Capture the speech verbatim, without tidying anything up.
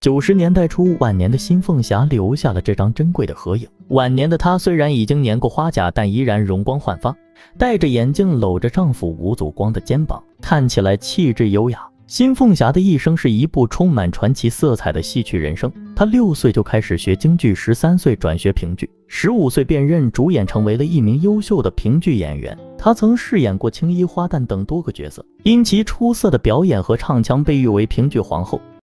九十年代初，晚年的辛凤霞留下了这张珍贵的合影。晚年的她虽然已经年过花甲，但依然容光焕发，戴着眼镜，搂着丈夫吴祖光的肩膀，看起来气质优雅。辛凤霞的一生是一部充满传奇色彩的戏曲人生。她六岁就开始学京剧，十三岁转学评剧，十五岁便任主演，成为了一名优秀的评剧演员。她曾饰演过青衣花旦等多个角色，因其出色的表演和唱腔被誉为评剧皇后。